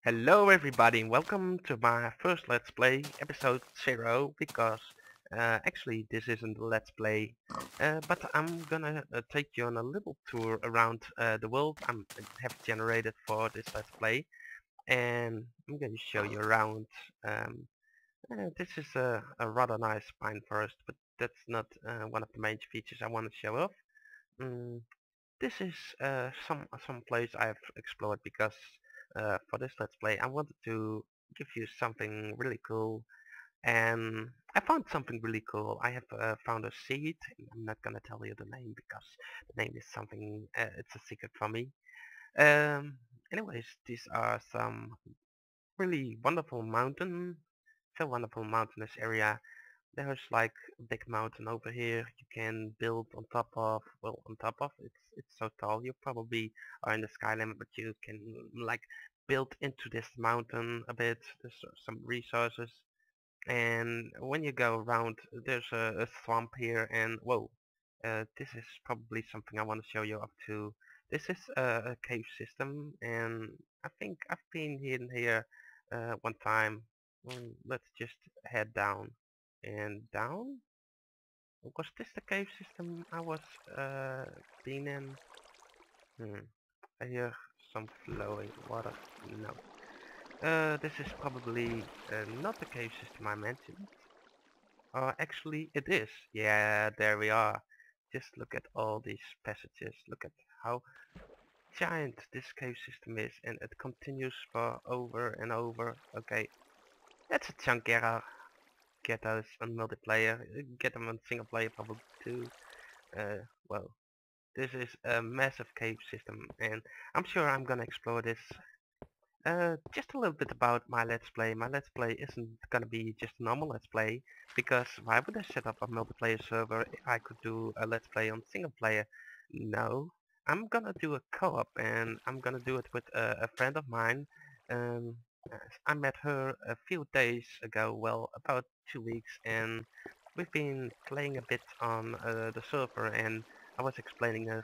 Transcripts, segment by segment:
Hello everybody and welcome to my first Let's Play, episode 0, because actually this isn't a Let's Play, but I'm gonna take you on a little tour around the world have generated for this Let's Play, and I'm gonna show you around. Um, this is a rather nice pine forest, but that's not one of the main features I want to show off. Mm, this is some place I've explored because for this Let's Play I wanted to give you something really cool, and I found something really cool. I have found a seed. I'm not gonna tell you the name because the name is something, it's a secret for me. Um, Anyways, these are some really wonderful so wonderful mountainous area. There's like a big mountain over here you can build on top of. Well, on top of it's so tall. You probably are in the sky limit, but you can like build into this mountain a bit. There's some resources, and when you go around, there's a swamp here. And whoa, this is probably something I want to show you up to. This is a cave system, and I think I've been in here one time. Let's just head down and down. Was this the cave system I was uh, been in? I hear some flowing water. No. This is probably not the cave system I mentioned. Actually, it is. Yeah, there we are. Just look at all these passages. Look at how giant this cave system is, and it continues for over and over. Okay, that's a chunk error. Get those on multiplayer. Get them on single player probably too. Uh, well, this is a massive cave system, and I'm sure I'm gonna explore this. Just a little bit about my Let's Play. My Let's Play isn't gonna be just a normal Let's Play, because why would I set up a multiplayer server if I could do a Let's Play on single player? No, I'm gonna do a co-op, and I'm gonna do it with a friend of mine. Um, I met her a few days ago, well, about 2 weeks, and we've been playing a bit on the server, and I was explaining her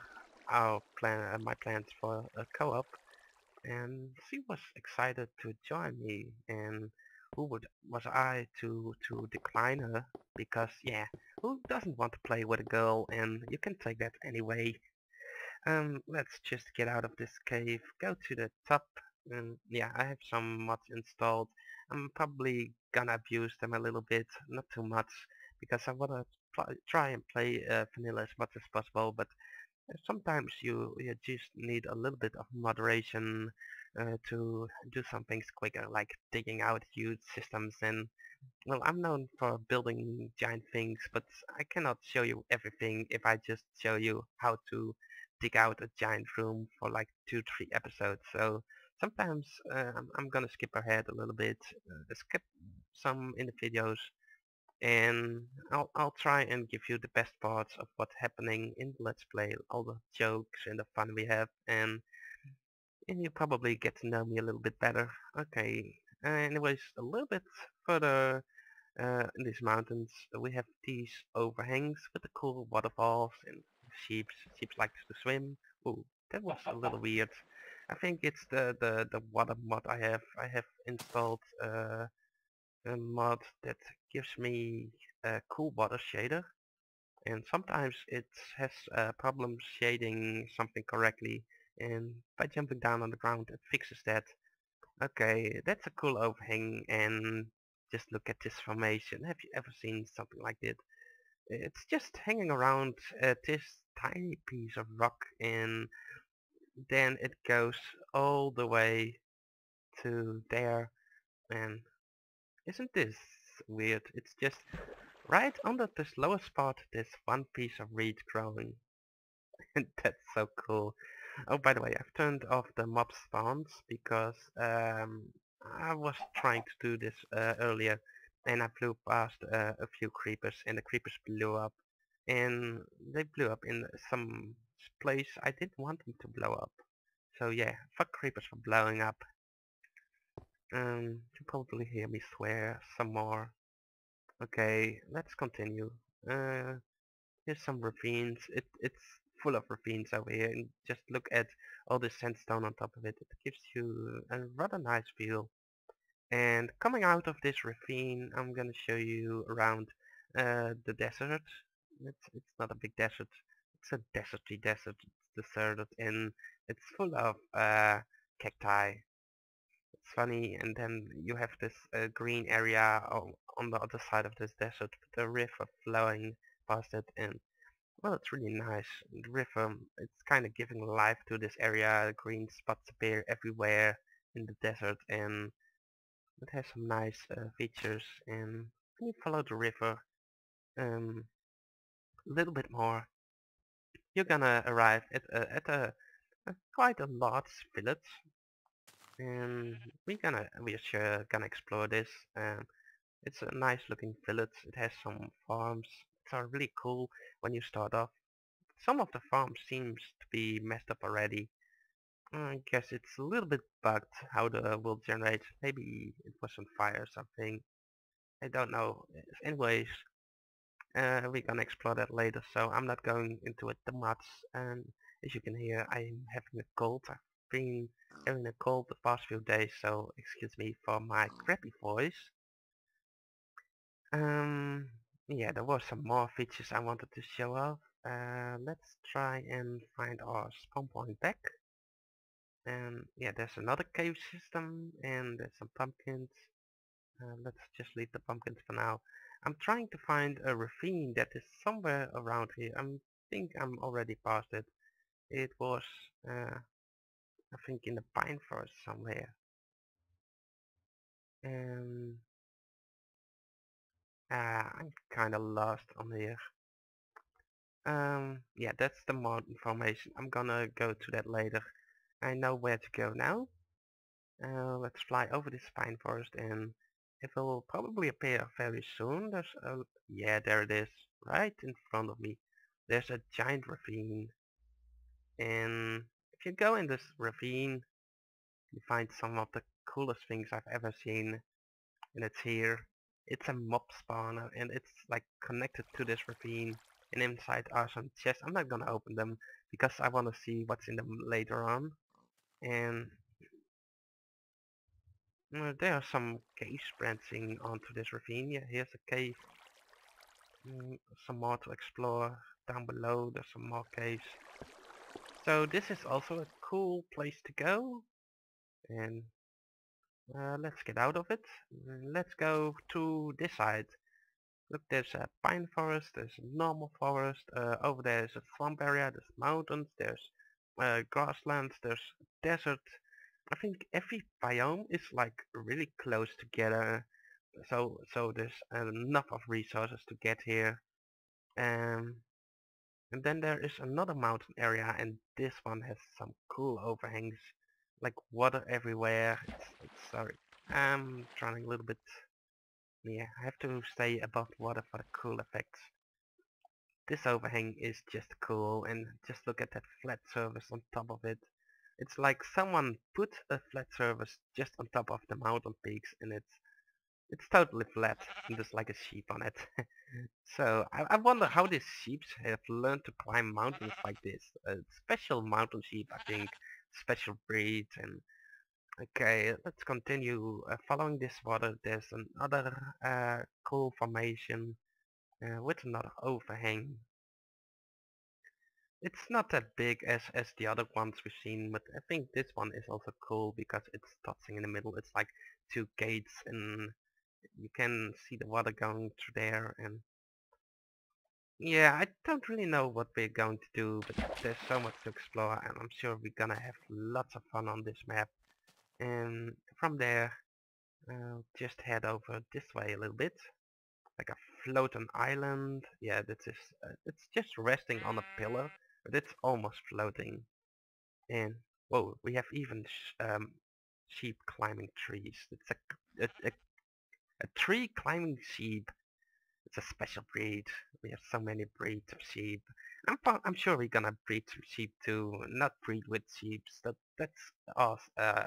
my plans for a co-op, and she was excited to join me. And was I to decline her? Because yeah, who doesn't want to play with a girl? And you can take that anyway. Let's just get out of this cave, go to the top, and yeah, I have some mods installed. I'm probably gonna abuse them a little bit, not too much, because I wanna try and play vanilla as much as possible, but sometimes you just need a little bit of moderation to do some things quicker, like digging out huge systems. And well, I'm known for building giant things, but I cannot show you everything if I just show you how to dig out a giant room for like 2, 3 episodes. So sometimes I'm gonna skip ahead a little bit, skip some in the videos, and I'll try and give you the best parts of what's happening in the Let's Play, all the jokes and the fun we have, and you probably get to know me a little bit better. Okay, anyways, a little bit further in these mountains, we have these overhangs with the cool waterfalls and sheep. Sheep like to swim. Ooh, that was a little weird. I think it's the water mod I have. I have installed a mod that gives me a cool water shader, and sometimes it has problems shading something correctly, and by jumping down on the ground it fixes that. Okay, that's a cool overhang, and just look at this formation. Have you ever seen something like that? It's just hanging around this tiny piece of rock, and then it goes all the way to there. And isn't this weird? It's just right under this lowest spot, there's one piece of reed growing. And that's so cool. Oh, by the way, I've turned off the mob spawns because I was trying to do this earlier, and I flew past a few creepers, and the creepers blew up. And they blew up in some place I didn't want them to blow up. So yeah, fuck creepers for blowing up. You probably hear me swear some more. Okay, let's continue. Uh, Here's some ravines. It's full of ravines over here, and just look at all the sandstone on top of it. It gives you a rather nice feel. And coming out of this ravine, I'm gonna show you around the desert. It's not a big desert. It's a deserty desert. It's deserted and it's full of cacti. It's funny, and then you have this green area on the other side of this desert with the river flowing past it, and well, it's really nice. The river, it's kind of giving life to this area. Green spots appear everywhere in the desert, and it has some nice features. And when you follow the river a little bit more, you're gonna arrive at quite a large village, and we're sure gonna explore this. It's a nice looking village. It has some farms. It's really cool when you start off. Some of the farms seems to be messed up already. I guess it's a little bit bugged how the world generates. Maybe it was on fire or something. I don't know. Anyways, we're gonna explore that later, so I'm not going into it too much. And as you can hear, I'm having a cold. I've been having a cold the past few days, so excuse me for my crappy voice. Um, yeah, there were some more features I wanted to show off. Let's try and find our spawn point back. And yeah, there's another cave system, and there's some pumpkins. Let's just leave the pumpkins for now. I'm trying to find a ravine that is somewhere around here. I think I'm already past it. It was, I think, in the pine forest somewhere. And I'm kind of lost on here. Yeah, that's the mountain formation. I'm gonna go to that later. I know where to go now. Let's fly over this pine forest, and it will probably appear very soon. Yeah, there it is, right in front of me. There's a giant ravine, and if you go in this ravine, you find some of the coolest things I've ever seen, and it's here. It's a mob spawner, and it's like connected to this ravine, and inside are some chests. I'm not gonna open them because I want to see what's in them later on. And there are some caves branching onto this ravine. Yeah, here's a cave. Some more to explore. Down below there's some more caves. So this is also a cool place to go. And let's get out of it. Let's go to this side. Look, there's a pine forest, there's a normal forest. Over there is a swamp area, there's mountains, there's grasslands, there's desert. I think every biome is like really close together. So there's enough of resources to get here. Um, and then there is another mountain area, and this one has some cool overhangs, like water everywhere. It's sorry, I'm trying a little bit. Yeah, I have to stay above water for the cool effects. This overhang is just cool, and just look at that flat surface on top of it. It's like someone put a flat surface just on top of the mountain peaks, and it's totally flat, and there's like a sheep on it. So I wonder how these sheep have learned to climb mountains like this. Special mountain sheep, I think, special breed. And okay, let's continue following this water. There's another cool formation with another overhang. It's not that big as the other ones we've seen, but I think this one is also cool because it's touching in the middle. It's like two gates, and you can see the water going through there. And yeah, I don't really know what we're going to do, but there's so much to explore, and I'm sure we're gonna have lots of fun on this map. And from there, just head over this way a little bit, like a floating island. Yeah, this is it's just resting on a pillar, but it's almost floating. And whoa, we have even sheep climbing trees. It's a tree climbing sheep. It's a special breed. We have so many breeds of sheep. I'm sure we're gonna breed some sheep too. Not breed with sheep. That's us.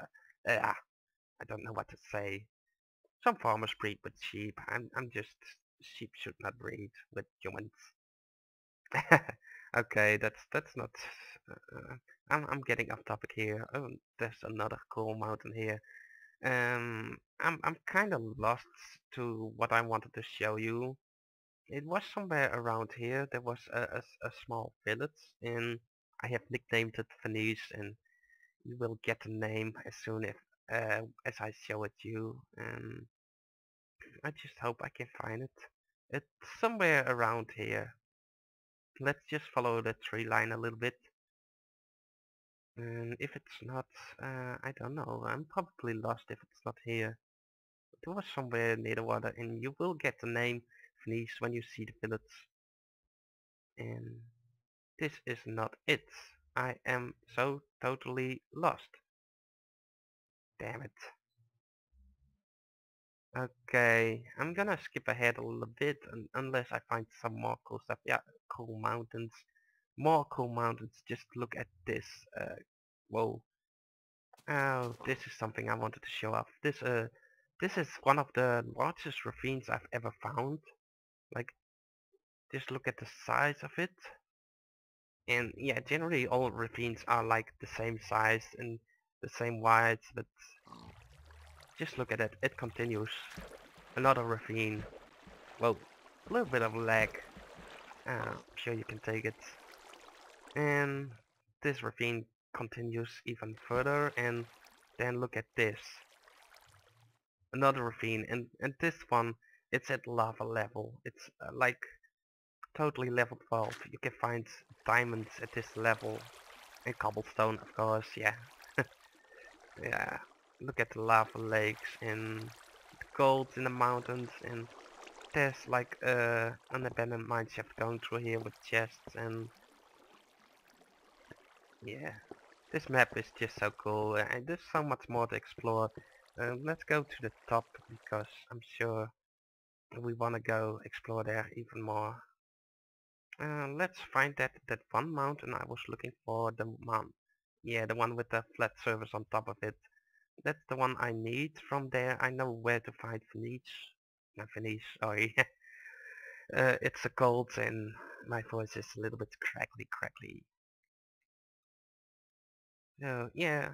I don't know what to say. Some farmers breed with sheep. I'm just sheep should not breed with humans. Okay, that's not. I'm getting off topic here. Oh, there's another cool mountain here. I'm kind of lost to what I wanted to show you. It was somewhere around here. There was a small village, and I have nicknamed it Venice, and you will get the name as soon as I show it you. I just hope I can find it. It's somewhere around here. Let's just follow the tree line a little bit. And if it's not, I don't know. I'm probably lost if it's not here. It was somewhere near the water, and you will get the name Venice when you see the village. And this is not it. I am so totally lost. Damn it. Okay, I'm gonna skip ahead a little bit unless I find some more cool stuff. Yeah, cool mountains. More cool mountains. Just look at this. Whoa. Oh, this is something I wanted to show off. This is one of the largest ravines I've ever found. Like, just look at the size of it. And yeah, generally all ravines are like the same size and the same width, but just look at it. It continues. Another ravine. Well, a little bit of lag. I'm sure you can take it. And this ravine continues even further, and then look at this. Another ravine, and this one, it's at lava level. It's like totally level 12. You can find diamonds at this level, and cobblestone, of course. Yeah, yeah. Look at the lava lakes and the gold in the mountains, and there's like an abandoned mine shaft going through here with chests, and yeah, this map is just so cool, and there's so much more to explore. Let's go to the top because I'm sure we want to go explore there even more. Let's find that one mountain I was looking for. The mount, yeah, the one with the flat surface on top of it. That's the one I need. From there, I know where to find Venice. Not Venice, sorry. It's a cold and my voice is a little bit crackly. So yeah,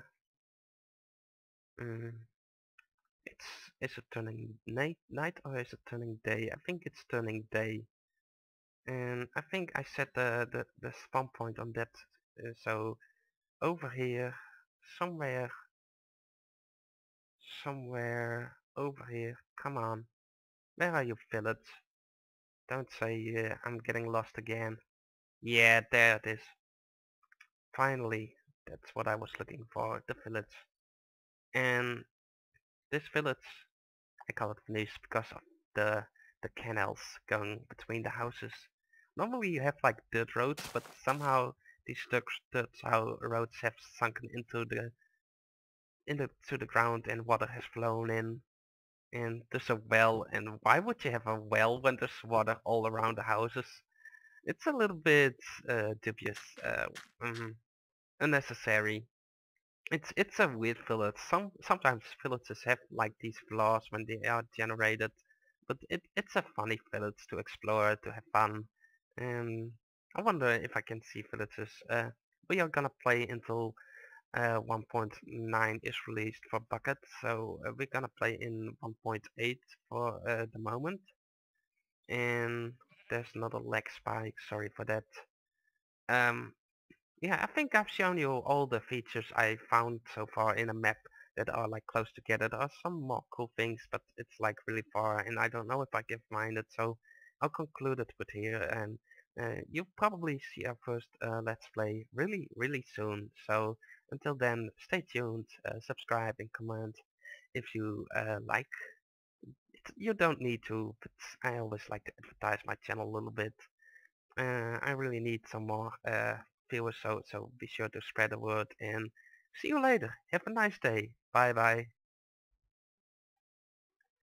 mm, it's is it turning night or is it turning day? I think it's turning day, and I think I set the spawn point on that. So over here, somewhere, somewhere over here. Come on, where are you, village? Don't say I'm getting lost again. Yeah, there it is. Finally, that's what I was looking for, the village. And this village, I call it Venice because of the the canals going between the houses. Normally you have like dirt roads, but somehow these roads have sunken into the ground and water has flown in. And there's a well, and why would you have a well when there's water all around the houses? It's a little bit dubious, mm, unnecessary. It's a weird village. Sometimes villages have like these flaws when they are generated, but it's a funny village to explore, to have fun. And I wonder if I can see villages. We are gonna play until 1.9 is released for Bucket, so we're gonna play in 1.8 for the moment. And there's another lag spike. Sorry for that. Um, Yeah, I think I've shown you all the features I found so far in a map that are like close together. There are some more cool things, but it's like really far and I don't know if I can find it. So I'll conclude it with here, and you'll probably see our first Let's Play really soon. So until then, stay tuned, subscribe and comment if you like. You don't need to, but I always like to advertise my channel a little bit. I really need some more viewers, so be sure to spread the word and see you later. Have a nice day. Bye bye.